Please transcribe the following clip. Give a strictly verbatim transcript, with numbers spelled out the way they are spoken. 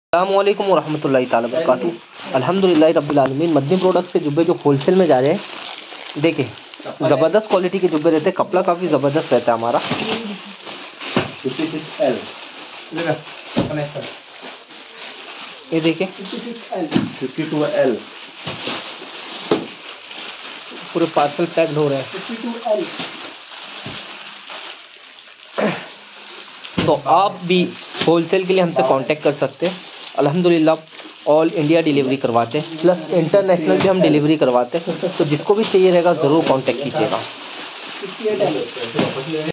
अस्सलामुअलैकुम वरहमतुल्लाहि ताला बरकातहू। अल्हम्दुलिल्लाह रब्बिल आलमीन। मदनी प्रोडक्ट्स के जुब्बे जो होलसेल में जा रहे हैं, देखिए ज़बरदस्त क्वालिटी के जुब्बे रहते हैं, कपड़ा काफ़ी ज़बरदस्त रहता है हमारा। ये देखिए फिफ्टी टू एल पूरे पार्सल पैक्ड हो रहे हैं। तो आप भी होलसेल के लिए हमसे कांटेक्ट कर सकते हैं। अल्हम्दुलिल्लाह ऑल इंडिया डिलीवरी करवाते हैं, प्लस इंटरनेशनल भी हम डिलीवरी करवाते हैं। तो जिसको भी चाहिए रहेगा ज़रूर कांटेक्ट कीजिएगा।